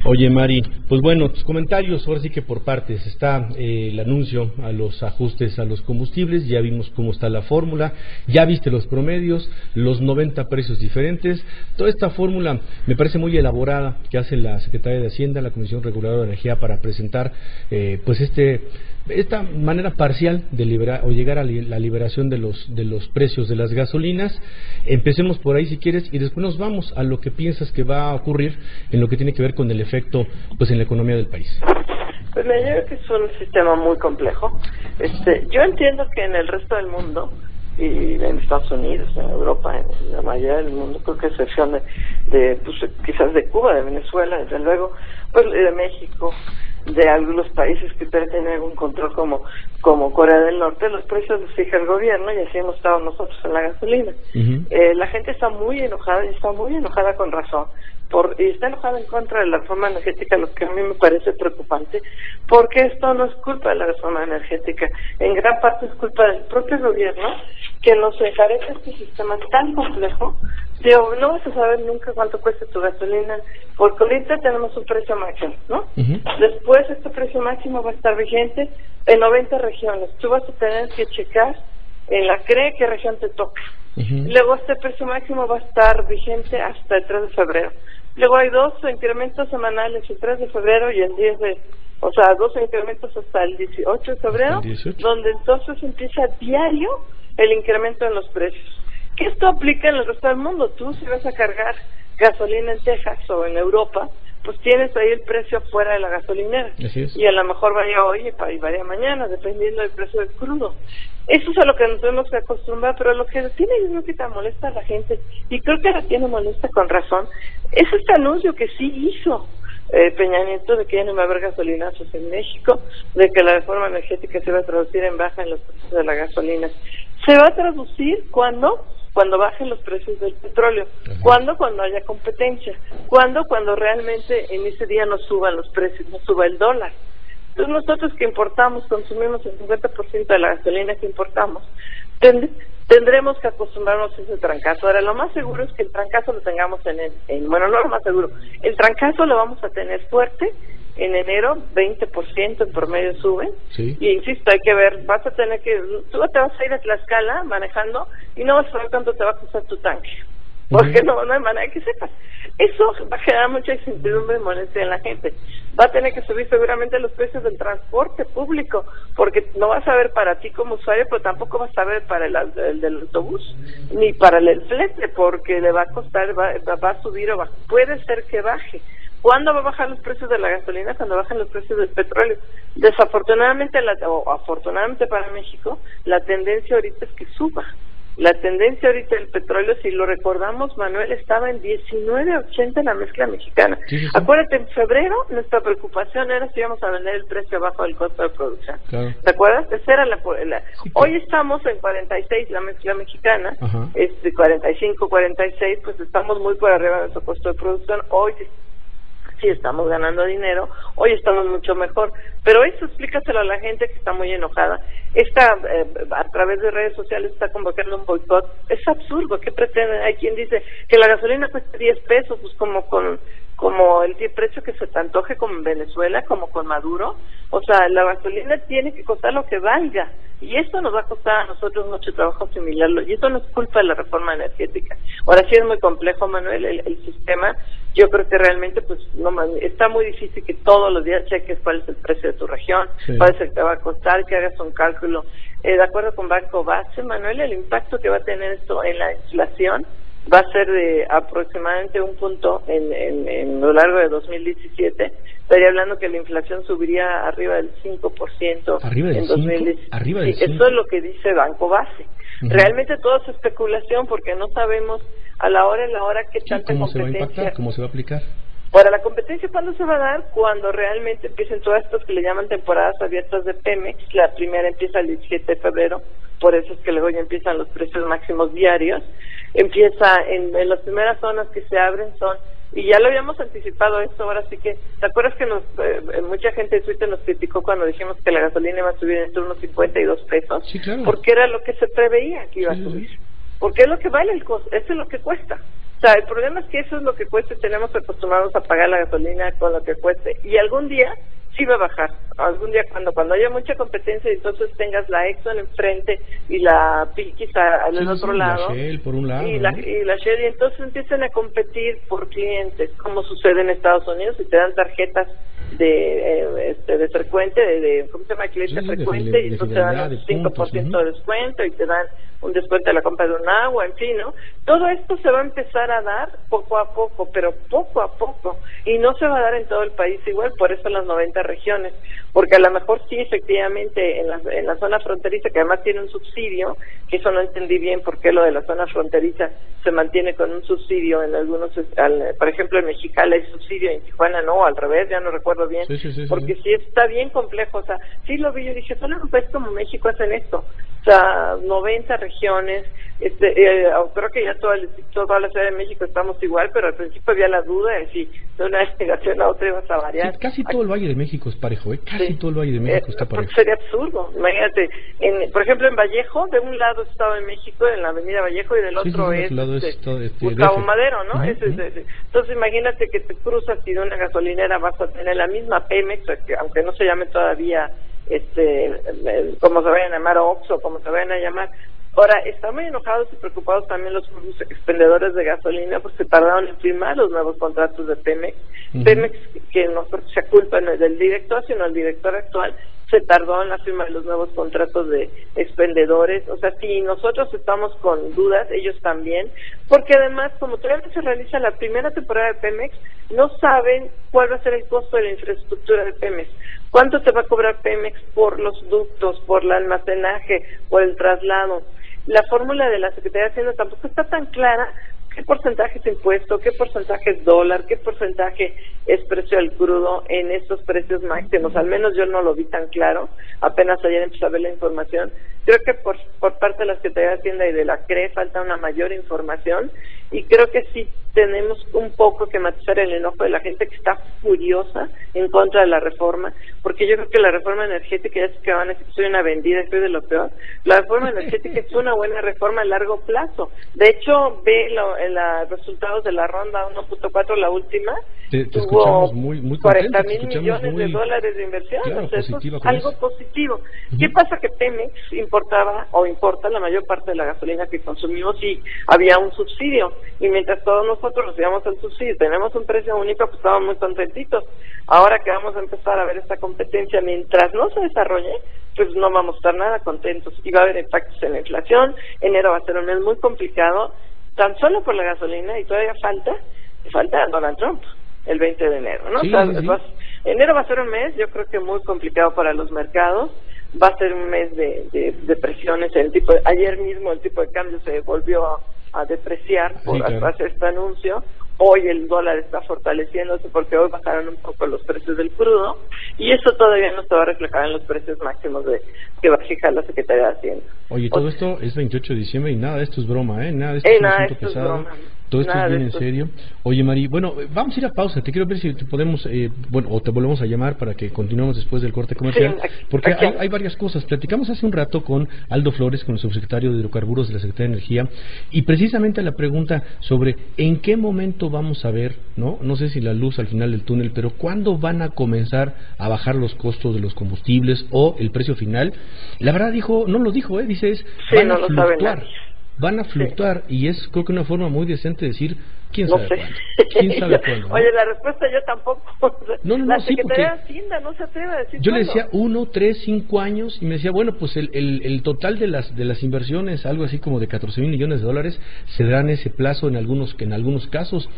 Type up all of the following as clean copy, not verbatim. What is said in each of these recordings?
Oye, Mari, pues bueno, tus comentarios, ahora sí que por partes. Está el anuncio a los ajustes a los combustibles, ya vimos cómo está la fórmula, ya viste los promedios, los 90 precios diferentes. Toda esta fórmula me parece muy elaborada que hace la Secretaría de Hacienda, la Comisión Reguladora de Energía, para presentar pues esta manera parcial de liberar o llegar a la liberación de los precios de las gasolinas. Empecemos por ahí si quieres y después nos vamos a lo que piensas que va a ocurrir en lo que tiene que ver con el efecto pues en la economía del país. Pues me creo que es un sistema muy complejo. Yo entiendo que en el resto del mundo y en Estados Unidos, en Europa, en la mayoría del mundo, creo que a excepción de pues, quizás de Cuba, de Venezuela, desde luego, pues de México, de algunos países que tienen algún control como Corea del Norte, los precios los fija el gobierno y así hemos estado nosotros en la gasolina. La gente está muy enojada y está muy enojada con razón. Y está enojada en contra de la reforma energética, lo que a mí me parece preocupante, porque esto no es culpa de la reforma energética, en gran parte es culpa del propio gobierno que nos encarece este sistema tan complejo. No vas a saber nunca cuánto cuesta tu gasolina, porque ahorita tenemos un precio máximo, ¿no? Después este precio máximo va a estar vigente en 90 regiones. Tú vas a tener que checar en la CRE qué región te toca. Luego este precio máximo va a estar vigente hasta el 3 de febrero. Luego hay 2 incrementos semanales, el 3 de febrero y el 10 de... O sea, 2 incrementos hasta el 18 de febrero, donde entonces empieza diario el incremento en los precios. Que esto aplica en el resto del mundo. Tú si vas a cargar gasolina en Texas o en Europa, pues tienes ahí el precio fuera de la gasolinera. Y a lo mejor vaya hoy y vaya mañana, dependiendo del precio del crudo. Eso es a lo que nos tenemos que acostumbrar, pero lo que tiene, yo creo que te molesta a la gente, y creo que la tiene molesta con razón, es este anuncio que sí hizo Peña Nieto de que ya no va a haber gasolinazos en México, de que la reforma energética se va a traducir en baja en los precios de la gasolina. ¿Se va a traducir cuándo? Cuando bajen los precios del petróleo. ¿Cuándo? Cuando haya competencia. ¿Cuándo? Cuando realmente en ese día no suban los precios, no suba el dólar. Entonces nosotros que importamos, consumimos el 50% de la gasolina que importamos, tendremos que acostumbrarnos a ese trancazo. Ahora, lo más seguro es que el trancazo lo tengamos bueno, no lo más seguro, el trancazo lo vamos a tener fuerte en enero, 20% en promedio suben, y insisto, hay que ver, tú te vas a ir a Tlaxcala manejando y no vas a saber cuánto te va a costar tu tanque, porque no hay manera de que sepas. Eso va a generar mucha incertidumbre y molestia en la gente. Va a tener que subir seguramente los precios del transporte público, porque no vas a ver para ti como usuario, pero tampoco vas a ver para el del autobús, ni para el flete, porque le va a costar, va a subir o puede ser que baje. ¿Cuándo va a bajar los precios de la gasolina? Cuando bajan los precios del petróleo. Desafortunadamente, o afortunadamente para México, la tendencia ahorita es que suba. La tendencia ahorita del petróleo, si lo recordamos, Manuel, estaba en 19.80 en la mezcla mexicana. Acuérdate, en febrero nuestra preocupación era si íbamos a vender el precio abajo del costo de producción. ¿Te acuerdas? Esa era Hoy estamos en 46 la mezcla mexicana, 45, 46, pues estamos muy por arriba de nuestro costo de producción. Hoy sí estamos ganando dinero, hoy estamos mucho mejor, pero eso explícaselo a la gente que está muy enojada. A través de redes sociales está convocando un boicot. Es absurdo. ¿Qué pretenden? Hay quien dice que la gasolina cuesta 10 pesos, pues como el precio que se te antoje, como en Venezuela, como con Maduro. O sea, la gasolina tiene que costar lo que valga, y esto nos va a costar a nosotros mucho trabajo asimilarlo, y esto no es culpa de la reforma energética. Ahora sí es muy complejo, Manuel, el sistema. Yo creo que realmente pues está muy difícil que todos los días cheques cuál es el precio de tu región, cuál es el que te va a costar, que hagas un cálculo. De acuerdo con Banco Base, Manuel, el impacto que va a tener esto en la inflación va a ser de aproximadamente un punto en lo largo de 2017. Estaría hablando que la inflación subiría arriba del 5% en 2017. Sí, eso es lo que dice Banco Base. Realmente todo es especulación, porque no sabemos a la hora qué tanta ¿cómo competencia... se va a impactar? ¿Cómo se va a aplicar? Ahora, la competencia, ¿cuándo se va a dar? Cuando realmente empiecen todas estas que le llaman temporadas abiertas de Pemex. La primera empieza el 17 de febrero, por eso es que luego ya empiezan los precios máximos diarios. Empieza en las primeras zonas que se abren son, y ya lo habíamos anticipado esto, ahora sí que, ¿te acuerdas que mucha gente de Twitter nos criticó cuando dijimos que la gasolina iba a subir entre unos 52 pesos? Sí, claro. Porque era lo que se preveía que iba a subir. Porque es lo que vale el costo, eso es lo que cuesta. O sea, el problema es que eso es lo que cueste, tenemos acostumbrados a pagar la gasolina con lo que cueste, y algún día sí va a bajar, algún día cuando haya mucha competencia y entonces tengas la Exxon enfrente y la Pilkis al otro lado, la Shell por un lado, y la Shell, y entonces empiezan a competir por clientes, como sucede en Estados Unidos, y te dan tarjetas de frecuente, ¿cómo se llama? Cliente frecuente, y entonces te dan un 5% de descuento, y te dan un descuento de la compra de un agua, en fin, ¿no? Todo esto se va a empezar a dar poco a poco, pero poco a poco, y no se va a dar en todo el país igual, por eso las 90 regiones, porque a lo mejor sí, efectivamente, en la zona fronteriza, que además tiene un subsidio, que eso no entendí bien por qué lo de la zona fronteriza se mantiene con un subsidio en algunos, por ejemplo, en Mexicali hay subsidio, en Tijuana no, al revés, ya no recuerdo bien, porque sí está bien complejo, o sea, sí lo vi, yo dije, solo en un país como México hacen esto, o sea, 90 regiones, creo que ya toda la Ciudad de México estamos igual, pero al principio había la duda de si de una destinación a otra ibas a variar. Sí, casi todo el Valle de México es parejo, casi todo el Valle de México está parejo. Sería absurdo, imagínate, por ejemplo en Vallejo, de un lado Estado de México, en la avenida Vallejo, y del otro es Gustavo Madero, ¿no? Entonces imagínate que te cruzas y de una gasolinera vas a tener la misma Pemex, aunque no se llame todavía como se vayan a llamar, Oxxo, como se vayan a llamar. Ahora, están muy enojados y preocupados también los expendedores de gasolina porque tardaron en firmar los nuevos contratos de Pemex. Pemex, que no se culpa no es del director, sino el director actual, se tardó en la firma de los nuevos contratos de expendedores. O sea, si nosotros estamos con dudas, ellos también, porque además, como todavía se realiza la primera temporada de Pemex, no saben cuál va a ser el costo de la infraestructura de Pemex. ¿Cuánto te va a cobrar Pemex por los ductos, por el almacenaje, por el traslado? La fórmula de la Secretaría de Hacienda tampoco está tan clara. ¿Qué porcentaje es impuesto? ¿Qué porcentaje es dólar? ¿Qué porcentaje es precio del crudo en estos precios máximos? Al menos yo no lo vi tan claro. Apenas ayer empecé a ver la información. Creo que por parte de la Secretaría de Hacienda y de la CRE falta una mayor información, y creo que sí tenemos un poco que matizar el enojo de la gente que está furiosa en contra de la reforma, porque yo creo que la reforma energética, ya sé que van a decir que soy una vendida, soy de lo peor. La reforma energética es una buena reforma a largo plazo. De hecho, ve los resultados de la ronda 1.4, la última, tuvo muy 40,000 millones de dólares de inversión. Claro, o sea, eso es algo positivo. ¿Qué pasa? Que Pemex importa la mayor parte de la gasolina que consumimos, y había un subsidio, y mientras todos nosotros nos íbamos al subsidio y tenemos un precio único, pues estábamos muy contentitos. Ahora que vamos a empezar a ver esta competencia, mientras no se desarrolle, pues no vamos a estar nada contentos, y va a haber impactos en la inflación. Enero va a ser un mes muy complicado, tan solo por la gasolina, y todavía falta Donald Trump el 20 de enero, ¿no? Enero va a ser un mes, yo creo que muy complicado para los mercados. Va a ser un mes de presiones. Ayer mismo el tipo de cambio se volvió a depreciar por hacer este anuncio. Hoy el dólar está fortaleciéndose porque hoy bajaron un poco los precios del crudo, y eso todavía no se va a reflejar en los precios máximos que va a fijar la Secretaría de Hacienda. Oye, todo esto es 28 de diciembre y nada de esto es broma, nada de esto es un asunto pesado. Todo esto es bien en serio. Oye, Mari, bueno, vamos a ir a pausa. Te quiero ver si te podemos, o te volvemos a llamar para que continuemos después del corte comercial, porque hay varias cosas. Platicamos hace un rato con Aldo Flores, con el subsecretario de Hidrocarburos de la Secretaría de Energía, y precisamente la pregunta sobre en qué momento vamos a ver, no sé si la luz al final del túnel, pero cuándo van a comenzar a bajar los costos de los combustibles o el precio final. La verdad no lo dijo, dice van a fluctuar. Van a fluctuar, y es creo que una forma muy decente de decir quién sabe cuándo. Oye, la respuesta yo tampoco. La Secretaría de porque Hacienda no se atreve a decir yo cuándo. le decía 1, 3, 5 años, y me decía, bueno, pues el total de las inversiones, algo así como de 14,000 millones de dólares, se dará en ese plazo en algunos casos,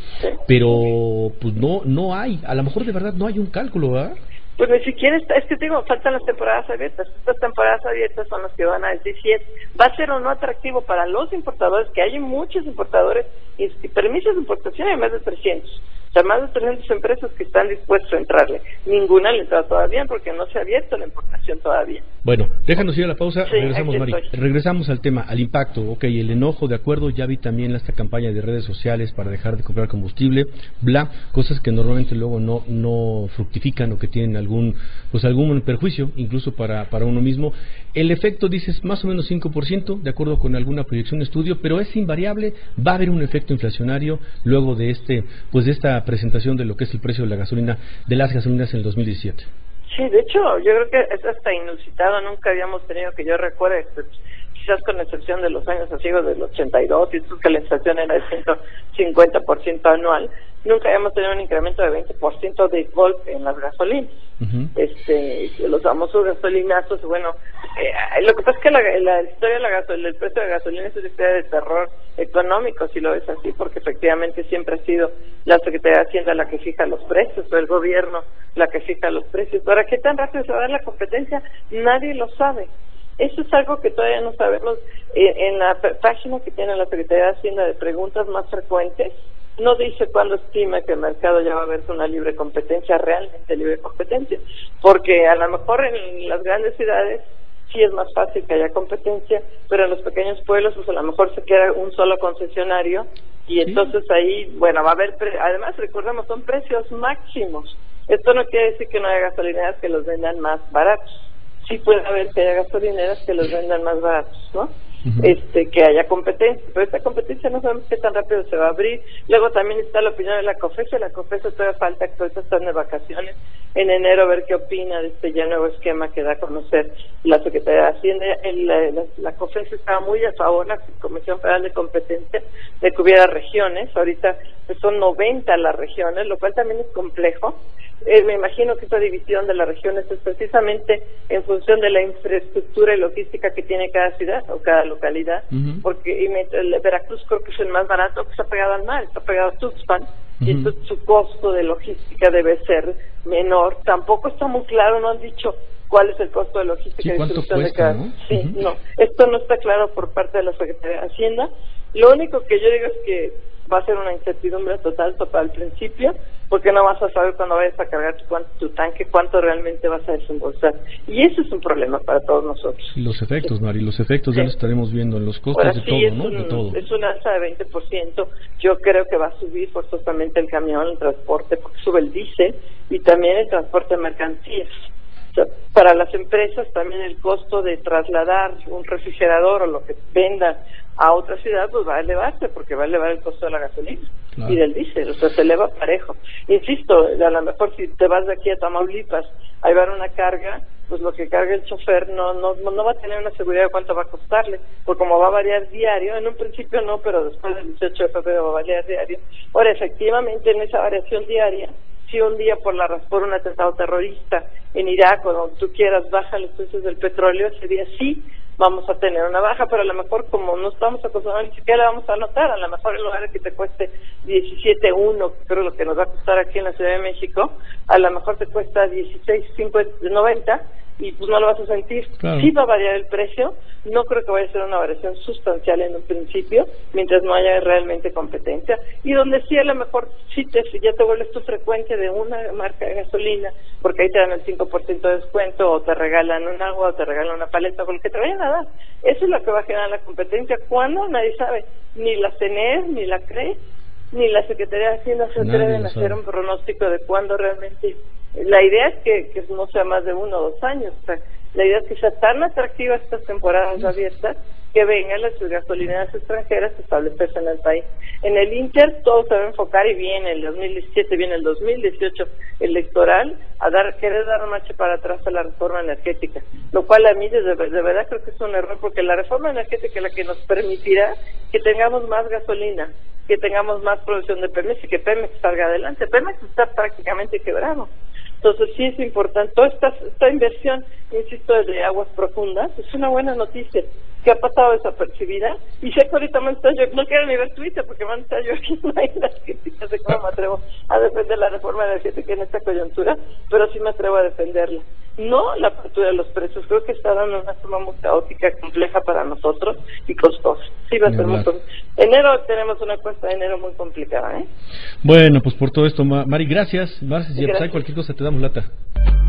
pero pues no hay, a lo mejor de verdad no hay un cálculo, ¿verdad? Pues ni siquiera es que te digo, faltan las temporadas abiertas. Estas temporadas abiertas son las que van a decir si va a ser o no atractivo para los importadores, que hay muchos importadores y permisos de importación, hay más de 300. O sea, más de 300 empresas que están dispuestas a entrarle. Ninguna le entra todavía porque no se ha abierto la importación todavía. Bueno, déjanos ir a la pausa, sí, regresamos, Mari. Regresamos al tema, al impacto. El enojo, de acuerdo, ya vi también esta campaña de redes sociales para dejar de comprar combustible, cosas que normalmente luego no fructifican o que tienen algún perjuicio, incluso para uno mismo. El efecto, dices, más o menos 5%, de acuerdo con alguna proyección de estudio, pero es invariable, va a haber un efecto inflacionario luego de de esta presentación de lo que es el precio de la gasolina, de las gasolinas en el 2017. Sí, de hecho, yo creo que es hasta inusitado, nunca habíamos tenido, que yo recuerde, quizás con excepción de los años así del 82, y esto que la inflación era de 150% anual, nunca habíamos tenido un incremento de 20% de golpe en las gasolinas. Los famosos gasolinazos, bueno, lo que pasa es que la historia de la gasolina, el precio de gasolina es una historia de terror económico, si lo ves así, porque efectivamente siempre ha sido la Secretaría de Hacienda la que fija los precios, o el gobierno la que fija los precios. ¿Para qué tan rápido se va a dar la competencia? Nadie lo sabe. Eso es algo que todavía no sabemos. En la página que tiene la Secretaría de Hacienda de preguntas más frecuentes, no dice cuándo estima que el mercado ya va a verse una libre competencia, realmente libre competencia, porque a lo mejor en las grandes ciudades sí es más fácil que haya competencia, pero en los pequeños pueblos pues a lo mejor se queda un solo concesionario y entonces ahí, bueno, va a haber, además recordemos, son precios máximos. Esto no quiere decir que no haya gasolineras que los vendan más baratos. Sí puede haber que haya gasolineras que los vendan más baratos, ¿no? Que haya competencia, pero esta competencia no sabemos qué tan rápido se va a abrir. Luego también está la opinión de la COFESE. La COFESE todavía falta, que ahorita están de vacaciones, en enero, a ver qué opina de este ya nuevo esquema que da a conocer la Secretaría de Hacienda. La COFESE estaba muy a favor, la Comisión Federal de Competencia, de que hubiera regiones. Ahorita pues son 90 las regiones, lo cual también es complejo. Me imagino que esta división de las regiones es precisamente en función de la infraestructura y logística que tiene cada ciudad o cada localidad, porque el Veracruz creo que es el más barato, que está pegado al mar, está pegado a Tuxpan, y entonces su costo de logística debe ser menor. Tampoco está muy claro, no han dicho cuál es el costo de logística y distribución de cada. ¿No? Sí, no, esto no está claro por parte de la Secretaría de Hacienda. Lo único que yo digo es que va a ser una incertidumbre total al principio, porque no vas a saber cuando vayas a cargar tu tanque cuánto realmente vas a desembolsar. Y eso es un problema para todos nosotros. Y los efectos, Mari, los efectos ya los estaremos viendo en los costos de todo, ¿no? De todo. Es una alza de 20%. Yo creo que va a subir forzosamente el camión, el transporte, porque sube el diésel y también el transporte de mercancías. O sea, para las empresas también el costo de trasladar un refrigerador o lo que vendan a otra ciudad pues va a elevarse, porque va a elevar el costo de la gasolina y del diésel, o sea, se eleva parejo. Insisto, a lo mejor si te vas de aquí a Tamaulipas a llevar una carga, pues lo que carga el chofer no va a tener una seguridad de cuánto va a costarle, porque como va a variar diario, en un principio no, pero después del 18 de febrero va a variar diario. Ahora, efectivamente, en esa variación diaria, si un día por un atentado terrorista en Irak o donde tú quieras bajan los precios del petróleo, ese día sí vamos a tener una baja, pero a lo mejor como no estamos acostumbrados, ni siquiera la vamos a notar. A lo mejor en lugar de que te cueste 17.1, que creo lo que nos va a costar aquí en la Ciudad de México, a lo mejor te cuesta 16.90 y pues no lo vas a sentir. Claro. Sí va a variar el precio, no creo que vaya a ser una variación sustancial en un principio, mientras no haya realmente competencia, y donde sí a lo mejor sí ya te vuelves tu frecuente de una marca de gasolina, porque ahí te dan el 5% de descuento, o te regalan un agua, o te regalan una paleta, con lo que te vayan a dar. Eso es lo que va a generar la competencia. ¿Cuándo? Nadie sabe, ni la CNE, ni la CRE, ni la Secretaría de Hacienda se atreven a hacer un pronóstico de cuándo realmente. La idea es que no sea más de 1 o 2 años. O sea, la idea es que sea tan atractiva estas temporadas abiertas que vengan las gasolineras extranjeras a establecerse en el país. En el Inter todo se va a enfocar, y viene el 2017, viene el 2018 electoral, querer dar marcha para atrás a la reforma energética, lo cual a mí de verdad creo que es un error, porque la reforma energética es la que nos permitirá que tengamos más gasolina, que tengamos más producción de Pemex y que Pemex salga adelante. Pemex está prácticamente quebrado. Entonces sí es importante, toda esta inversión, insisto, de aguas profundas, es una buena noticia que ha pasado desapercibida, y sé que ahorita no quiero ni ver Twitter porque me han estado lloviendo ahí las críticas de cómo me atrevo a defender la reforma energética en esta coyuntura, pero sí me atrevo a defenderla. No la apertura de los precios, creo que está dando una forma muy caótica, compleja para nosotros y costosa. Sí va a ser muy costosa. Enero tenemos una cuesta de enero muy complicada, ¿eh? Bueno, pues por todo esto, Mari, gracias. Marcia, si hay cualquier cosa te damos lata.